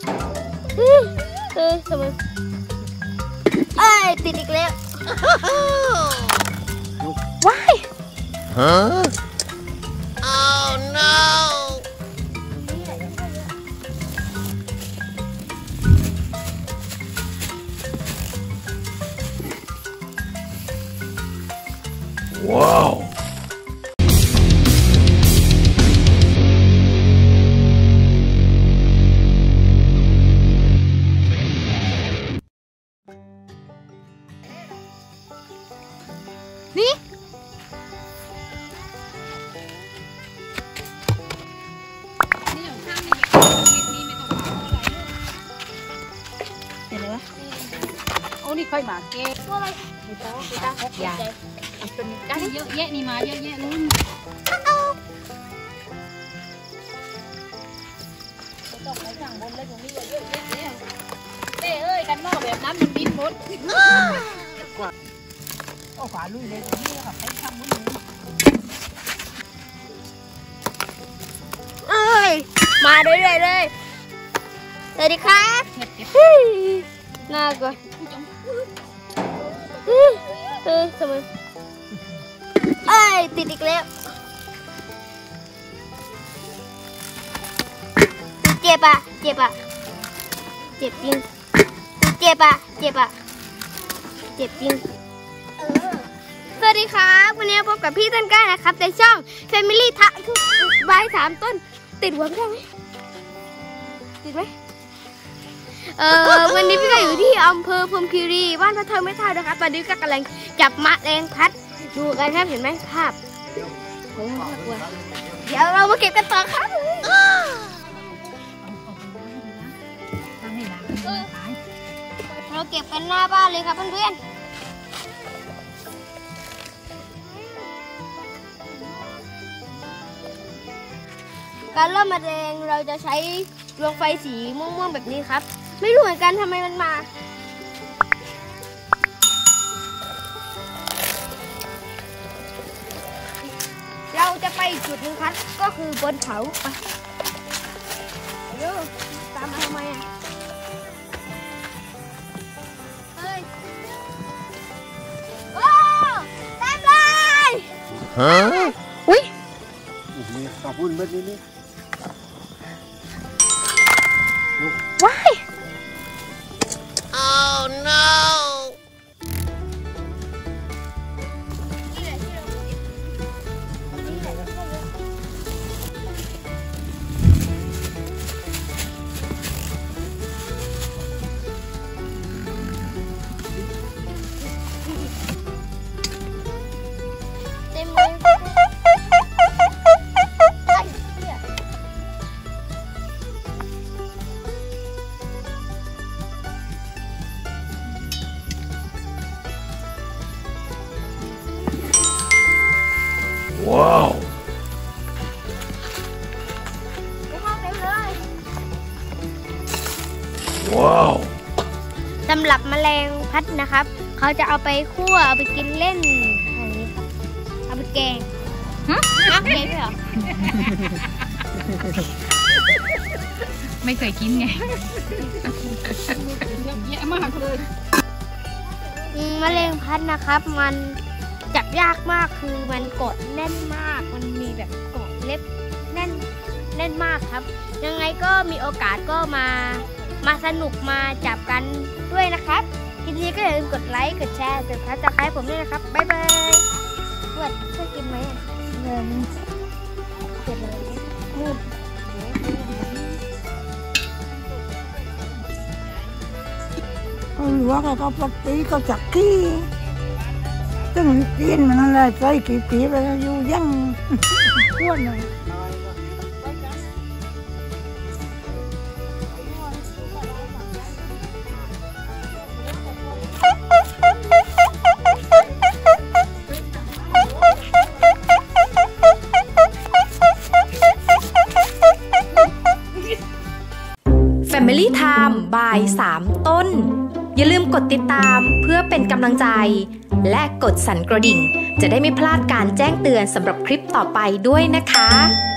ทำไมเอ้ยติดอีกแล้วว้ายฮะ Oh no Wow นี่เห็นไหมวะโอ้นี่ค่อยมาเก็บตัวอะไรไม่ต้องไม่ต้องอย่าเป็นได้เยอะแยะนี่มาเยอะแยะเลยต้องไปสั่งบนเลยตรงนี้เยอะแยะเลยเต้เอ้ยกันหม้อแบบนั้นมันบินหมดโอ้ขวาลุยเลยตรงนี้ค่ะไปทำมุ้งเอ้ยมาเรื่อยๆเลยสวัสดีครับน่ากลัวทำไมเอ้ยติดอีกแล้วเจ็บอะเจ็บอะเจ็บจริงเจ็บอะเจ็บอะเจ็บจริงสวัสดีครับวันนี้พบกับพี่ต้นกล้านะครับในช่อง Family ทะใบ3 ต้นติดหัวไม่ได้ไหมติดไหมวันนี้พี่ก็อยู่ที่อำเภอพรหมคีรีบ้านพระเทอไม่เท่านะครับตอนนี้ก็กำลังจับมะแรงพัดดูกันครับเห็นไหมภาพโอ้โหน่ากลัวเดี๋ยวเรามาเก็บกันต่อครับเราเก็บกันหน้าบ้านเลยครับเพื่อนๆการเริ่มมะแรงเราจะใช้ดวงไฟสีม่วงๆแบบนี้ครับไม่รู้เหมือนกันทำไมมันมาเราจะไปอีกจุดหนึ่งครับก็คือบนเขาไปเดี๋ยวตามมาทำไมอ่ะเฮ้ยโอ้เต็มเลยฮะอุ้ยมีขอบคุณเม็ดนี้ว้าย Oh noเต็มเลยว้าวว้าวสำหรับแมลงพัดนะครับเขาจะเอาไปคั่วเอาไปกินเล่นอย่างนี้ครับเอาไปแกงฮักเล่นเหรอไม่เคยกินไงเยอะมากเลยแมลงพัดนะครับมันจับยากมากคือมันกดแน่นมากมันมีแบบเกาะเล็บแน่นมากครับยังไงก็มีโอกาสก็มาสนุกมาจับกันด้วยนะครับคลิปนี้ก็อย่าลืมกดไลค์กดแชร์กดซับสไครป์ผมด้วยนะครับบ๊ายบายเพื่อนช่วยกินไหมเงินเก็บอะไรนู่นลวกแล้วก็ปกติก็จักกี้ตึงกินมันอะไรใส่กี่ไปอยู่ยังอ้วนเลย Family Time บ่าย3 ต้นอย่าลืมกดติดตามเพื่อเป็นกำลังใจและกดสั่นกระดิ่งจะได้ไม่พลาดการแจ้งเตือนสำหรับคลิปต่อไปด้วยนะคะ